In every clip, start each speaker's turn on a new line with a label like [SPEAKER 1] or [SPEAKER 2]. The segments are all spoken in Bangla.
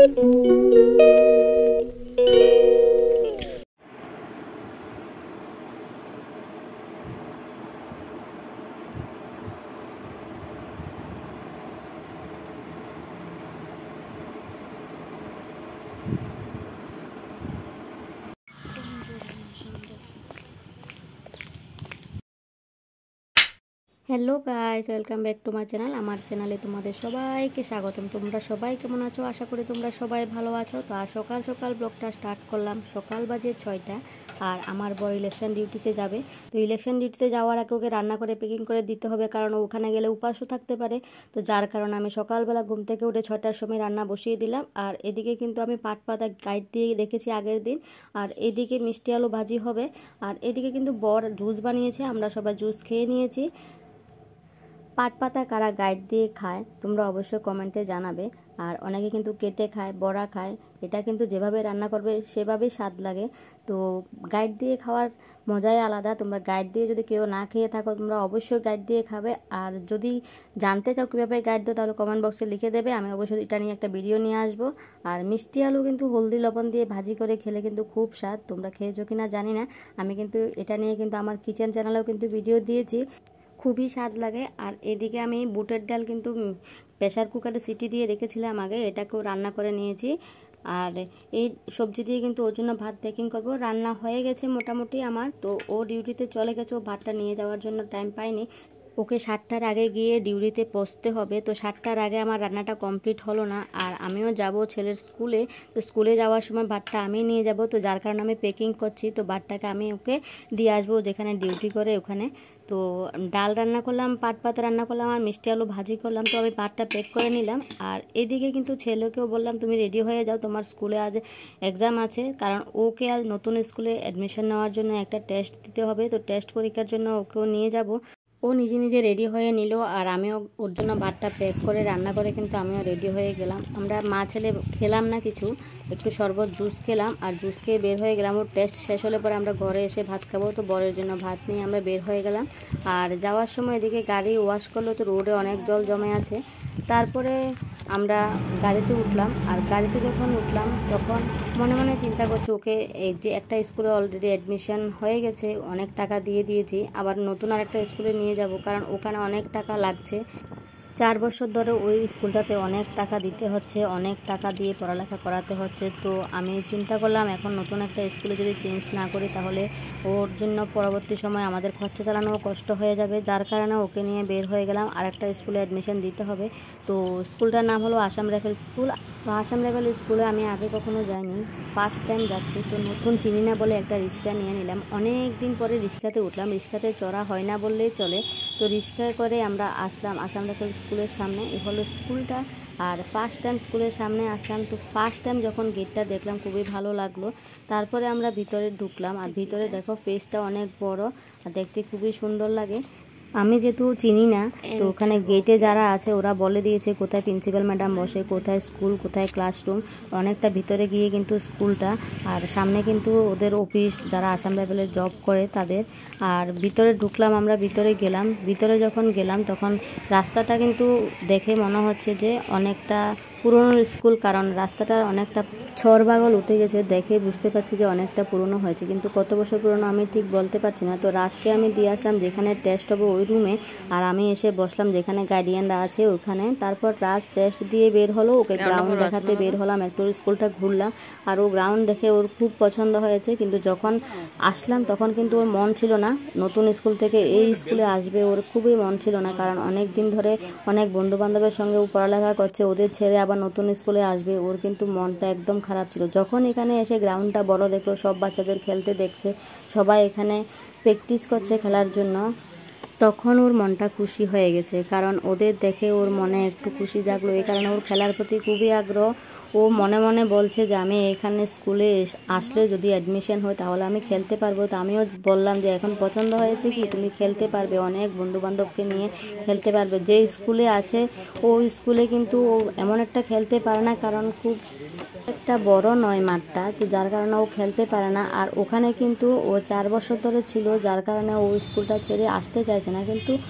[SPEAKER 1] Hello guys, welcome back to my channel. আমার চ্যানেলে তোমাদের সবাইকে স্বাগতম। তোমরা সবাই কেমন আছো? আশা করি তোমরা সবাই ভালো আছো। তো আর সকাল সকাল ব্লগটা স্টার্ট করলাম। সকাল বাজে 6টা আর আমার বড় ইলেকশন ডিউটিতে যাবে। তো ইলেকশন ডিউটিতে যাওয়ার আগে ওকে রান্না করে প্যাকিং করে দিতে হবে, কারণ ওখানে গেলে উপাসও থাকতে পারে। তো যার কারণে আমি সকালবেলা ঘুম থেকে উঠে 6টার সময় রান্না বসিয়ে দিলাম। আর এদিকে কিন্তু আমি পাট পাতা গাইড দিয়ে রেখেছি আগের দিন। আর এদিকে মিষ্টি আলু ভাজি হবে। আর এদিকে কিন্তু বর জুস বানিয়েছে, আমরা সবাই জুস খেয়ে নিয়েছি। পাট পাতা কারা গাইড দিয়ে খায় তোমরা অবশ্যই কমেন্টে জানাবে। আর অনেকে কিন্তু কেটে খায়, বড়া খায়। এটা কিন্তু যেভাবে রান্না করবে সেভাবেই স্বাদ লাগে। তো গাইড দিয়ে খাওয়ার মজাই আলাদা। তোমরা গাইড দিয়ে যদি কেউ না খেয়ে থাকো, তোমরা অবশ্যই গাইড দিয়ে খাবে। আর যদি জানতে চাও কীভাবে গাইড দেয়, তাহলে কমেন্ট বক্সে লিখে দেবে, আমি অবশ্যই এটা নিয়ে একটা ভিডিও নিয়ে আসবো। আর মিষ্টি আলু কিন্তু হলদি লবণ দিয়ে ভাজি করে খেলে কিন্তু খুব স্বাদ। তোমরা খেয়েছো কিনা জানি না, আমি কিন্তু এটা নিয়ে কিন্তু আমার কিচেন চ্যানেলেও কিন্তু ভিডিও দিয়েছি, খুবই স্বাদ লাগে। আর এদিকে আমি বুটের ডাল কিন্তু প্রেসার কুকারে সিটি দিয়ে রেখেছিলাম আগে, এটাকেও রান্না করে নিয়েছি। আর এই সবজি দিয়ে কিন্তু ওর জন্য ভাত প্যাকিং করব। রান্না হয়ে গেছে মোটামুটি আমার। তো ও ডিউটিতে চলে গেছে, ও ভাতটা নিয়ে যাওয়ার জন্য টাইম পাইনি। ওকে 7টার আগে গিয়ে ডিউটিতে পৌঁছতে হবে। তো 7টার আগে আমার রান্নাটা কমপ্লিট হলো না। আর আমিও যাব ছেলের স্কুলে। তো স্কুলে যাওয়ার সময় ভাতটা আমি নিয়ে যাব। তো যার কারণে আমি প্যাকিং করছি। তো ভাতটাকে আমি ওকে দিয়ে আসবো যেখানে ডিউটি করে ওখানে। তো ডাল রান্না করলাম, পাট পাতা রান্না করলাম, আর মিষ্টি আলু ভাজি করলাম। তো আমি ভাতটা প্যাক করে নিলাম। আর এদিকে কিন্তু ছেলেকেও বললাম তুমি রেডি হয়ে যাও, তোমার স্কুলে আজ এক্সাম আছে। কারণ ওকে আজ নতুন স্কুলে অ্যাডমিশন নেওয়ার জন্য একটা টেস্ট দিতে হবে। তো টেস্ট পরীক্ষার জন্য ওকেও নিয়ে যাব। ও নিজে নিজে রেডি হয়ে নিল। আর আমিও ওর জন্য ভাতটা প্যাক করে রান্না করে কিন্তু আমিও রেডি হয়ে গেলাম। আমরা মা ছেলে খেলাম না কিছু, একটু শরবত জুস খেলাম। আর জুস খেয়ে বের হয়ে গেলাম। ওর টেস্ট শেষ হলে পরে আমরা ঘরে এসে ভাত খাবো। তো বরের জন্য ভাত নিয়ে আমরা বের হয়ে গেলাম। আর যাওয়ার সময় এদিকে গাড়ি ওয়াশ করলো, তো রোডে অনেক জল জমে আছে। তারপরে আমরা গাড়িতে উঠলাম। আর গাড়িতে যখন উঠলাম তখন মনে মনে চিন্তা করছি, ওকে এই যে একটা স্কুলে অলরেডি অ্যাডমিশন হয়ে গেছে, অনেক টাকা দিয়ে দিয়েছি, আবার নতুন আর একটা স্কুলে নিয়ে যাব, কারণ ওখানে অনেক টাকা লাগছে। 4 বছর ধরে ওই স্কুলটাতে অনেক টাকা দিতে হচ্ছে, অনেক টাকা দিয়ে পড়ালেখা করাতে হচ্ছে। তো আমি চিন্তা করলাম এখন নতুন একটা স্কুলে যদি চেঞ্জ না করি, তাহলে ওর জন্য পরবর্তী সময় আমাদের খরচা চালানোও কষ্ট হয়ে যাবে। যার কারণে ওকে নিয়ে বের হয়ে গেলাম। আর একটা স্কুলে অ্যাডমিশন দিতে হবে। তো স্কুলটার নাম হলো আসাম রাইফেল স্কুল। তো আসাম রাইফেল স্কুলে আমি আগে কখনো যাইনি, ফার্স্ট টাইম যাচ্ছি। তো নতুন চিনি না বলে একটা রিক্সা নিয়ে নিলাম। অনেক দিন পরে রিক্সাতে উঠলাম, রিক্সাতে চড়া হয় না বললেই চলে। তো রিক্সা করে আমরা আসলাম আসাম রাইফেল স্কুলের সামনে। এ হলো স্কুলটা। আর ফার্স্ট টাইম স্কুলের সামনে আসলাম। তো ফার্স্ট টাইম যখন গেটটা দেখলাম খুবই ভালো লাগলো। তারপরে আমরা ভিতরে ঢুকলাম। আর ভিতরে দেখো ফেসটা অনেক বড় আর দেখতে খুবই সুন্দর লাগে। আমি যেহেতু চিনি না, তো ওখানে গেটে যারা আছে ওরা বলে দিয়েছে কোথায় প্রিন্সিপাল ম্যাডাম বসে, কোথায় স্কুল, কোথায় ক্লাসরুম। অনেকটা ভিতরে গিয়ে কিন্তু স্কুলটা, আর সামনে কিন্তু ওদের অফিস, যারা আসাম রাইফেলের জব করে তাদের। আর ভিতরে ঢুকলাম, আমরা ভিতরে গেলাম। ভিতরে যখন গেলাম তখন রাস্তাটা কিন্তু দেখে মনে হচ্ছে যে অনেকটা পুরনো স্কুল, কারণ রাস্তাটার অনেকটা ছড়বাগল উঠে গেছে। দেখে বুঝতে পারছি যে অনেকটা পুরনো হয়েছে, কিন্তু কত বছর পুরনো আমি ঠিক বলতে পারছি না। তো রাজকে আমি দিয়ে আসলাম যেখানে টেস্ট হবে ওই রুমে। আর আমি এসে বসলাম যেখানে গার্ডিয়ানরা আছে ওখানে। তারপর রাজ টেস্ট দিয়ে বের হলো, ওকে গ্রাউন্ড দেখাতে বের হলাম, একটু স্কুলটা ঘুরলাম। আর ও গ্রাউন্ড দেখে ওর খুব পছন্দ হয়েছে। কিন্তু যখন আসলাম তখন কিন্তু ওর মন ছিল না নতুন স্কুল থেকে এই স্কুলে আসবে, ওর খুবই মন ছিল না। কারণ অনেক দিন ধরে অনেক বন্ধু বান্ধবের সঙ্গে ও পড়ালেখা করছে, ওদের ছেড়ে আবার নতুন স্কুলে আসবে, ওর কিন্তু মনটা একদম খারাপ ছিল। যখন এখানে এসে গ্রাউন্ডটা বড় দেখলো, সব বাচ্চাদের খেলতে দেখছে, সবাই এখানে প্র্যাকটিস করছে খেলার জন্য, তখন ওর মনটা খুশি হয়ে গেছে। কারণ ওদের দেখে ওর মনে একটু খুশি জাগলো, এই কারণে ওর খেলার প্রতি খুবই আগ্রহ। ও মনে মনে বলছে যে আমি এখানে স্কুলে আসলে যদি অ্যাডমিশন হয় তাহলে আমি খেলতে পারবো। তো আমিও বললাম যে এখন পছন্দ হয়েছে কি, তুমি খেলতে পারবে, অনেক বন্ধু বান্ধবকে নিয়ে খেলতে পারবে। যে স্কুলে আছে ওই স্কুলে কিন্তু ও এমন একটা খেলতে পারে না, কারণ খুব একটা বড় নয় মাঠটা। তো যার কারণে ও খেলতে পারে না। আর ওখানে কিন্তু ও 4 বছর ধরে ছিল, যার কারণে ও স্কুলটা ছেড়ে আসতে চাইছে না। কিন্তু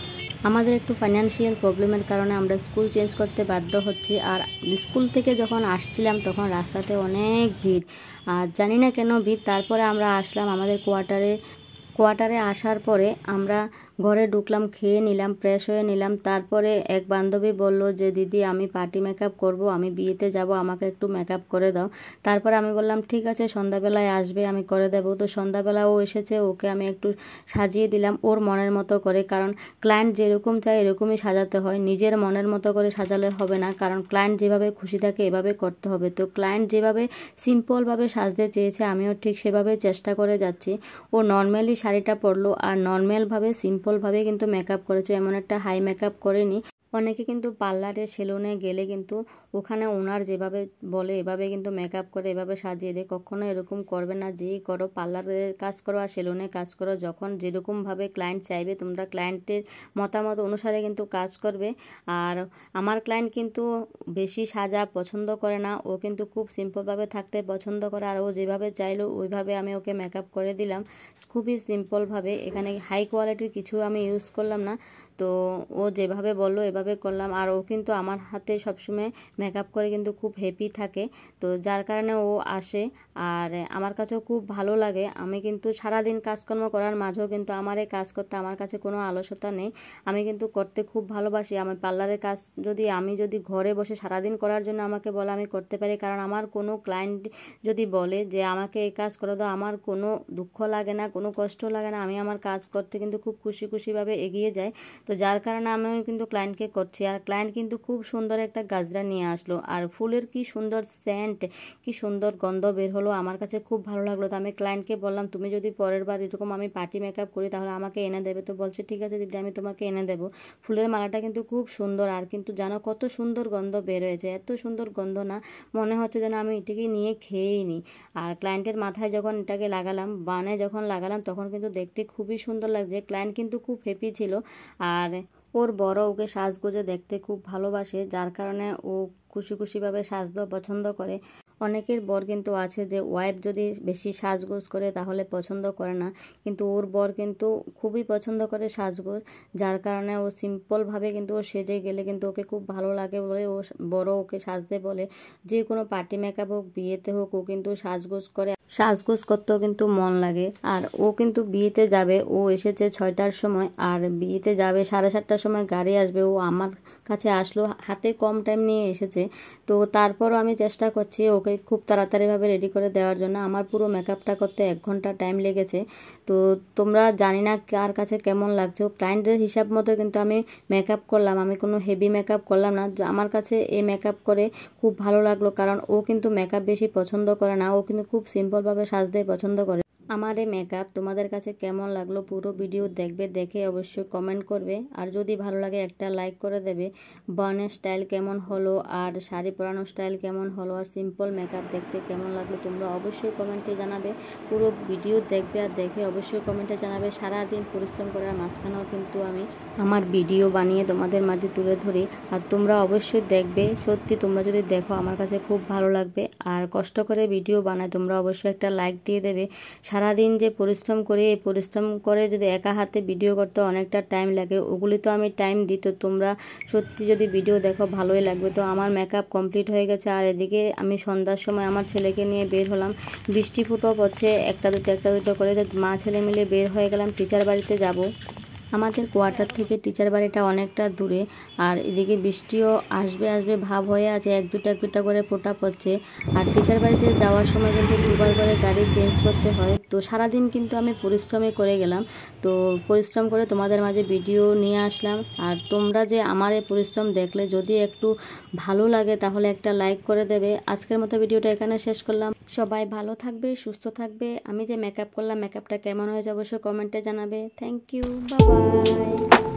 [SPEAKER 1] আমাদের একটু ফাইন্যান্সিয়াল প্রবলেমের কারণে আমরা স্কুল চেঞ্জ করতে বাধ্য হচ্ছি। আর স্কুল থেকে যখন আসছিলাম তখন রাস্তাতে অনেক ভিড়, আর জানি না কেন ভিড়। তারপরে আমরা আসলাম আমাদের কোয়ার্টারে আসার পরে আমরা ঘরে ঢুকলাম, খেয়ে নিলাম, ফ্রেশ হয়ে নিলাম। তারপরে এক বান্ধবী বলল যে দিদি আমি পার্টি মেকআপ করব, আমি বিয়েতে যাব, আমাকে একটু মেকআপ করে দাও। তারপরে আমি বললাম ঠিক আছে, সন্ধ্যাবেলায় আসবে, আমি করে দেবো। তো সন্ধ্যাবেলা ও এসেছে, ওকে আমি একটু সাজিয়ে দিলাম ওর মনের মতো করে, কারণ ক্লায়েন্ট যেরকম চায় এরকমই সাজাতে হয়, নিজের মনের মতো করে সাজালে হবে না, কারণ ক্লায়েন্ট যেভাবে খুশি থাকে এভাবে করতে হবে। তো ক্লায়েন্ট যেভাবে সিম্পলভাবে সাজতে চেয়েছে আমিও ঠিক সেভাবে চেষ্টা করে যাচ্ছি। ও নর্মালি শাড়িটা পরলো আর নর্মালভাবে সিম্পলভাবে কিন্তু মেকআপ করেছে, এমন একটা হাই মেকআপ করেনি। অনেকে কিন্তু পার্লারে সেলুনে গেলে কিন্তু ওখানে ওনার যেভাবে বলে এভাবে কিন্তু মেকআপ করে এভাবে সাজিয়ে দেয়। কখনো এরকম করবে না, যেই করো পার্লারে কাজ করো আর সেলুনে কাজ করো, যখন যেরকমভাবে ক্লায়েন্ট চাইবে তোমরা ক্লায়েন্টের মতামত অনুসারে কিন্তু কাজ করবে। আর আমার ক্লায়েন্ট কিন্তু বেশি সাজা পছন্দ করে না, ও কিন্তু খুব সিম্পলভাবে থাকতে পছন্দ করে। আর ও যেভাবে চাইলো ওইভাবে আমি ওকে মেকআপ করে দিলাম, খুবই সিম্পলভাবে। এখানে হাই কোয়ালিটির কিছু আমি ইউজ করলাম না, তো ও যেভাবে বললো এভাবে করলাম। আর ও কিন্তু আমার হাতে সবসময় মেকআপ করে কিন্তু খুব হ্যাপি থাকে, তো যার কারণে ও আসে। আর আমার কাছেও খুব ভালো লাগে। আমি কিন্তু সারাদিন কাজকর্ম করার মাঝেও কিন্তু আমার এই কাজ করতে আমার কাছে কোনো অলসতা নেই, আমি কিন্তু করতে খুব ভালোবাসি। আমার পার্লারের কাজ আমি যদি ঘরে বসে সারাদিন করার জন্য আমাকে বলে আমি করতে পারি, কারণ আমার কোনো ক্লায়েন্ট যদি বলে যে আমাকে এই কাজ করে দাও, আমার কোনো দুঃখ লাগে না, কোনো কষ্ট লাগে না, আমি আমার কাজ করতে কিন্তু খুব খুশিভাবে এগিয়ে যাই। তো যার কারণে আমিও কিন্তু ক্লায়েন্টকে করছি। আর ক্লায়েন্ট কিন্তু খুব সুন্দর একটা গাজরা নিয়ে আসলো, আর ফুলের কি সুন্দর সেন্ট, কি সুন্দর গন্ধ বের হলো, আমার কাছে খুব ভালো লাগলো। তো আমি ক্লায়েন্টকে বললাম তুমি যদি পরের বার এরকম আমি পার্টি মেকআপ করি তাহলে আমাকে এনে দেবে। তো বলছে ঠিক আছে দিদি, আমি তোমাকে এনে দেবো। ফুলের মালাটা কিন্তু খুব সুন্দর, আর কিন্তু জানো কত সুন্দর গন্ধ বের হয়েছে, এত সুন্দর গন্ধ না মনে হচ্ছে যেন আমি এটাকে নিয়ে খেয়েই নিই। আর ক্লায়েন্টের মাথায় যখন এটাকে লাগালাম, বানে যখন লাগালাম, তখন কিন্তু দেখতে খুবই সুন্দর লাগছে। ক্লায়েন্ট কিন্তু খুব হ্যাপি ছিল। আর ওর বড় ওকে সাজগোজে দেখতে খুব ভালোবাসে, যার কারণে ও খুশিভাবে সাজতে পছন্দ করে। অনেকের বর কিন্তু আছে যে ওয়াইফ যদি বেশি সাজগোজ করে তাহলে পছন্দ করে না, কিন্তু ওর বর কিন্তু খুবই পছন্দ করে সাজগোজ, যার কারণে ও সিম্পলভাবে কিন্তু ও সেজে গেলে কিন্তু ওকে খুব ভালো লাগে বলে ও বড় ওকে সাজতে বলে। যে কোনো পার্টি মেকআপ হোক, বিয়েতে হোক, ও কিন্তু সাজগোজ করে, সাজগোজ করতেও কিন্তু মন লাগে। আর ও কিন্তু বিয়েতে যাবে, ও এসেছে 6টার সময়, আর বিয়েতে যাবে 7:30টার সময় গাড়ি আসবে। ও আমার কাছে আসলো, হাতে কম টাইম নিয়ে এসেছে, তো তারপরও আমি চেষ্টা করছি ওকে খুব তাড়াতাড়িভাবে রেডি করে দেওয়ার জন্য। আমার পুরো মেকআপটা করতে 1 ঘন্টা টাইম লেগেছে। তো তোমরা জানি না কার কাছে কেমন লাগছে, ক্লায়েন্টের হিসাব মতো কিন্তু আমি মেকআপ করলাম, আমি কোনো হেভি মেকআপ করলাম না। আমার কাছে এই মেকআপ করে খুব ভালো লাগলো, কারণ ও কিন্তু মেকআপ বেশি পছন্দ করে না, ও কিন্তু খুব সিম্পলভাবে সাজতে পছন্দ করে। আমার এই মেকআপ তোমাদের কাছে কেমন লাগলো পুরো ভিডিও দেখবে, দেখে অবশ্যই কমেন্ট করবে। আর যদি ভালো লাগে একটা লাইক করে দেবে। বনের স্টাইল কেমন হলো, আর শাড়ি পরানো স্টাইল কেমন হলো, আর সিম্পল মেকআপ দেখতে কেমন লাগলো তোমরা অবশ্যই কমেন্টে জানাবে। পুরো ভিডিও দেখবে আর দেখে অবশ্যই কমেন্টে জানাবে। সারাদিন পরিশ্রম করার মাঝখানেও কিন্তু আমি আমার ভিডিও বানিয়ে তোমাদের মাঝে তুলে ধরি, আর তোমরা অবশ্যই দেখবে। সত্যি তোমরা যদি দেখো আমার কাছে খুব ভালো লাগবে। আর কষ্ট করে ভিডিও বানায়, তোমরা অবশ্যই একটা লাইক দিয়ে দেবে। সারাদিন যে পরিশ্রম করে, এই পরিশ্রম করে যদি একা হাতে ভিডিও করতে অনেকটা টাইম লাগে, ওগুলি তো আমি টাইম দিই। তো তোমরা সত্যি যদি ভিডিও দেখো ভালোই লাগবে। তো আমার মেকআপ কমপ্লিট হয়ে গেছে, আর এদিকে আমি সন্ধ্যার সময় আমার ছেলেকে নিয়ে বের হলাম। বৃষ্টি ফুটো পড়ছে, একটা দুটো করে, মা ছেলে মিলে বের হয়ে গেলাম টিচার বাড়িতে যাব। আমাদের কোয়ার্টার থেকে টিচার বাড়িটা অনেকটা দূরে, আর এদিকে বৃষ্টিও আসবে ভাব হয়ে আছে, এক দুটা করে ফোঁটা পড়ছে। আর টিচার বাড়িতে যাওয়ার সময় কিন্তু 2বার করে গাড়ি চেঞ্জ করতে হয়। তো সারাদিন কিন্তু আমি পরিশ্রমই করে গেলাম, তো পরিশ্রম করে তোমাদের মাঝে ভিডিও নিয়ে আসলাম। আর তোমরা যে আমার এই পরিশ্রম দেখলে যদি একটু ভালো লাগে তাহলে একটা লাইক করে দেবে। আজকের মতো ভিডিওটা এখানে শেষ করলাম। সবাই ভালো থাকবে, সুস্থ থাকবে। আমি যে মেকআপ করলাম, মেকআপটা কেমন হয়েছে অবশ্যই কমেন্টে জানাবে। Thank you, bye by.